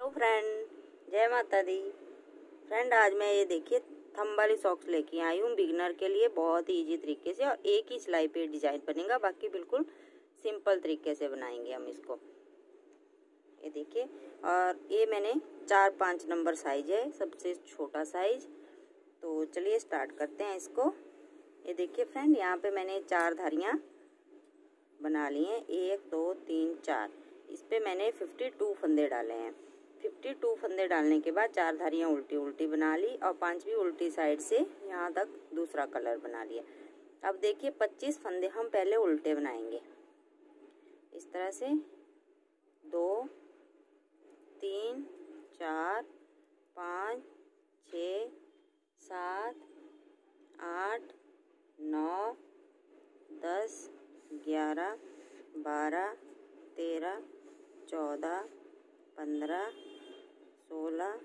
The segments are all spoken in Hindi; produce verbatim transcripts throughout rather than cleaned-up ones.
तो फ्रेंड जय माता दी। फ्रेंड आज मैं ये देखिए थंब वाली सॉक्स लेके आई हूँ बिगिनर के लिए, बहुत ही इजी तरीके से, और एक ही सिलाई पे डिजाइन बनेगा, बाकी बिल्कुल सिंपल तरीके से बनाएंगे हम इसको। ये देखिए, और ये मैंने चार पाँच नंबर साइज है, सबसे छोटा साइज। तो चलिए स्टार्ट करते हैं इसको। ये देखिए फ्रेंड, यहाँ पे मैंने चार धारियाँ बना ली हैं, एक दो तीन चार। इस पे मैंने फिफ्टी टू फंदे डाले हैं। फिफ्टी टू फंदे डालने के बाद चार धारियाँ उल्टी उल्टी बना ली और पांचवी उल्टी साइड से यहाँ तक दूसरा कलर बना लिया। अब देखिए पच्चीस फंदे हम पहले उल्टे बनाएंगे, इस तरह से। दो तीन चार पाँच छ सात आठ नौ दस ग्यारह बारह तेरह चौदह पंद्रह सोलह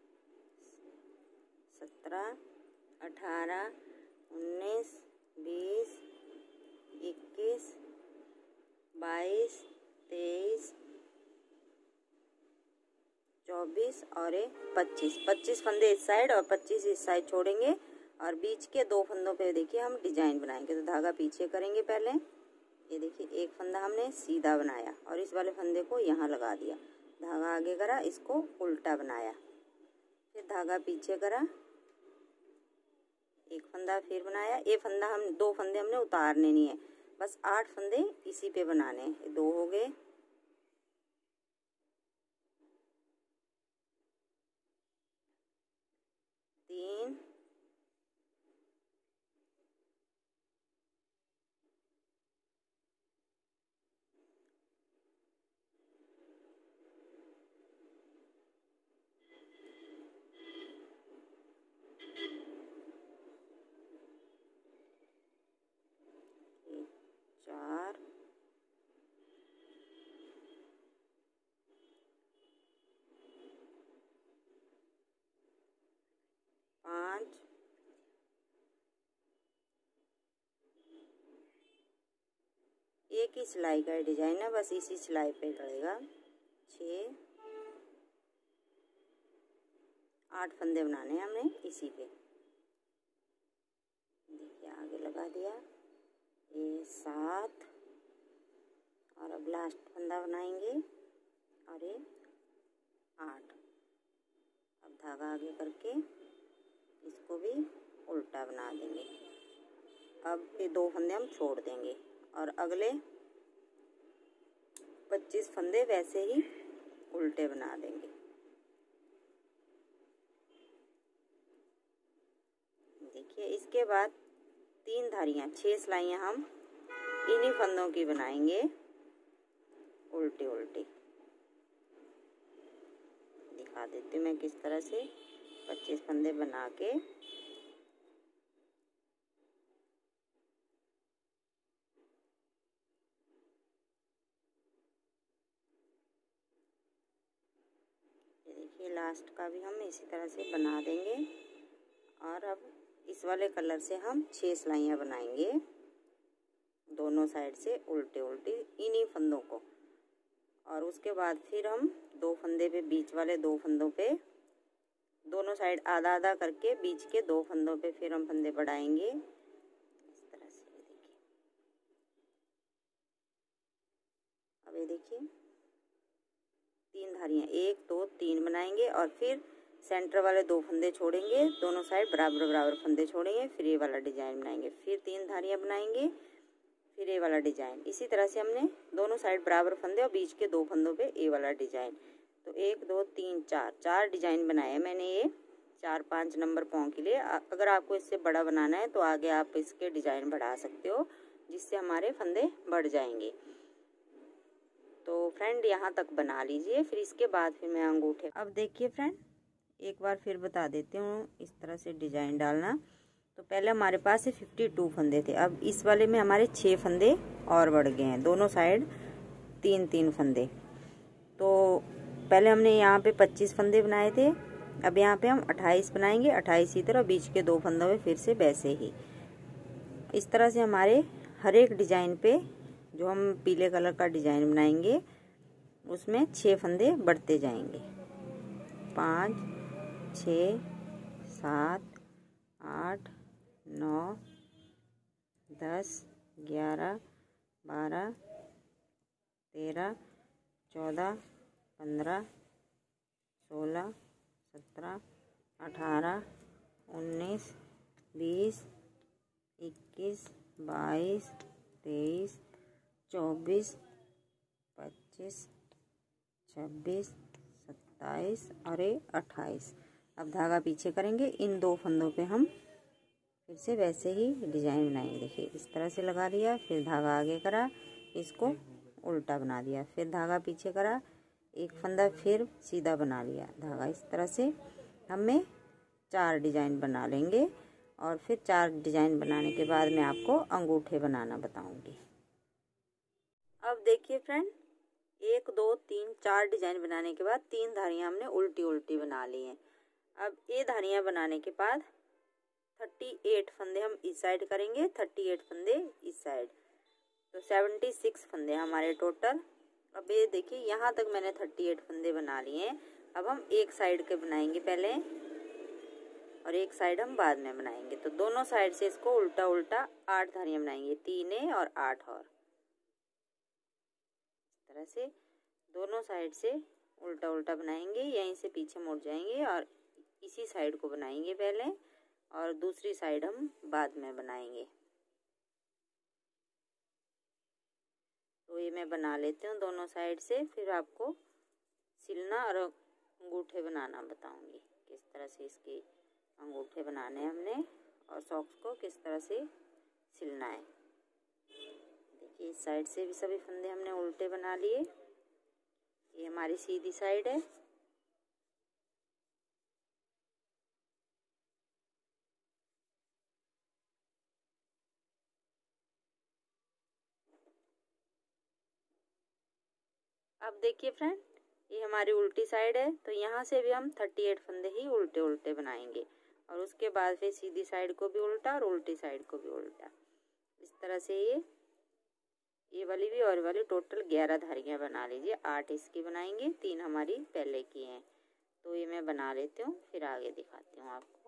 सत्रह अठारह उन्नीस बीस इक्कीस बाईस तेईस चौबीस और पच्चीस। पच्चीस फंदे इस साइड और पच्चीस इस साइड छोड़ेंगे, और बीच के दो फंदों पे देखिए हम डिजाइन बनाएंगे। तो धागा पीछे करेंगे पहले। ये देखिए एक फंदा हमने सीधा बनाया और इस वाले फंदे को यहाँ लगा दिया, धागा आगे करा, इसको उल्टा बनाया, फिर धागा पीछे करा, एक फंदा फिर बनाया। ये फंदा हम दो फंदे हमने उतारने नहीं है, बस आठ फंदे इसी पे बनाने हैं। दो हो गए, तीन, चार, पाँच, एक ही सिलाई का डिजाइन है, बस इसी सिलाई पे लगेगा। छः, आठ फंदे बनाने हैं हमने इसी पे। देखिए आगे लगा दिया, ये सात, और अब लास्ट फंदा बनाएंगे और ये आठ। अब धागा आगे करके इसको भी उल्टा बना देंगे। अब ये दो फंदे हम छोड़ देंगे और अगले पच्चीस फंदे वैसे ही उल्टे बना देंगे। देखिए इसके बाद तीन धारियाँ, छह सिलाइयाँ हम इन्हीं फंदों की बनाएंगे उल्टी उल्टी। दिखा देती हूँ मैं किस तरह से पच्चीस फंदे बना के। ये देखिए लास्ट का भी हम इसी तरह से बना देंगे, और अब इस वाले कलर से हम छह सिलाइयाँ बनाएंगे दोनों साइड से उल्टे उल्टी इन्हीं फंदों को। और उसके बाद फिर हम दो फंदे पे, बीच वाले दो फंदों पे, दोनों साइड आधा आधा करके बीच के दो फंदों पे फिर हम फंदे बढ़ाएंगे इस तरह से। ये देखिए, अब ये देखिए तीन धारियाँ, एक दो तीन बनाएंगे और फिर सेंटर वाले दो फंदे छोड़ेंगे, दोनों साइड बराबर बराबर फंदे छोड़ेंगे, फिर ये वाला डिजाइन बनाएंगे, फिर तीन धारियाँ बनाएंगे, फिर ये वाला डिजाइन। इसी तरह से हमने दोनों साइड बराबर फंदे और बीच के दो फंदों पे ये वाला डिजाइन। तो एक दो तीन चार, चार डिजाइन बनाए मैंने ये चार पाँच नंबर पाँव के लिए। अगर आपको इससे बड़ा बनाना है तो आगे आप इसके डिजाइन बढ़ा सकते हो, जिससे हमारे फंदे बढ़ जाएंगे। तो फ्रेंड यहाँ तक बना लीजिए, फिर इसके बाद फिर मैं अंगूठे। अब देखिए फ्रेंड, एक बार फिर बता देती हूँ इस तरह से डिजाइन डालना। तो पहले हमारे पास से फिफ्टी टू फंदे थे, अब इस वाले में हमारे छः फंदे और बढ़ गए हैं, दोनों साइड तीन तीन फंदे। तो पहले हमने यहाँ पे पच्चीस फंदे बनाए थे, अब यहाँ पे हम अट्ठाईस बनाएंगे, अट्ठाईस इधर और बीच के दो फंदों में फिर से वैसे ही। इस तरह से हमारे हर एक डिजाइन पे जो हम पीले कलर का डिजाइन बनाएंगे उसमें छः फंदे बढ़ते जाएंगे। पाँच, छः, सात, आठ, नौ, दस, ग्यारह, बारह, तेरह, चौदह, पंद्रह, सोलह, सत्रह, अठारह, उन्नीस, बीस, इक्कीस, बाईस, तेईस, चौबीस, पच्चीस, छब्बीस, सत्ताईस और ये अट्ठाईस। अब धागा पीछे करेंगे, इन दो फंदों पे हम फिर से वैसे ही डिजाइन बनाएंगे। देखिए इस तरह से लगा दिया, फिर धागा आगे करा, इसको उल्टा बना दिया, फिर धागा पीछे करा, एक फंदा फिर सीधा बना लिया धागा। इस तरह से हमें चार डिजाइन बना लेंगे और फिर चार डिजाइन बनाने के बाद मैं आपको अंगूठे बनाना बताऊंगी। अब देखिए फ्रेंड, एक दो तीन चार डिजाइन बनाने के बाद तीन धारियां हमने उल्टी उल्टी बना ली हैं। अब ये धारियां बनाने के बाद अड़तीस फंदे हम इस साइड करेंगे, अड़तीस फंदे इस साइड, तो छिहत्तर फंदे हमारे टोटल। अब ये देखिए यहाँ तक मैंने अड़तीस फंदे बना लिए हैं। अब हम एक साइड के बनाएंगे पहले और एक साइड हम बाद में बनाएंगे, तो दोनों साइड से इसको उल्टा उल्टा आठ धारियां बनाएंगे, तीन और आठ, और इस तरह से दोनों साइड से उल्टा उल्टा बनाएंगे। यहीं से पीछे मुड़ जाएंगे और इसी साइड को बनाएंगे पहले और दूसरी साइड हम बाद में बनाएंगे। तो ये मैं बना लेती हूँ दोनों साइड से, फिर आपको सिलना और अंगूठे बनाना बताऊंगी किस तरह से इसके अंगूठे बनाने हैं हमने और सॉक्स को किस तरह से सिलना है। देखिए इस साइड से भी सभी फंदे हमने उल्टे बना लिए, ये हमारी सीधी साइड है। अब देखिए फ्रेंड, ये हमारी उल्टी साइड है, तो यहाँ से भी हम अड़तीस फंदे ही उल्टे उल्टे बनाएंगे और उसके बाद फिर सीधी साइड को भी उल्टा और उल्टी साइड को भी उल्टा। इस तरह से ये ये वाली भी और वाली टोटल ग्यारह धारियाँ बना लीजिए। आठ इसकी बनाएंगे, तीन हमारी पहले की हैं। तो ये मैं बना लेती हूँ, फिर आगे दिखाती हूँ आपको।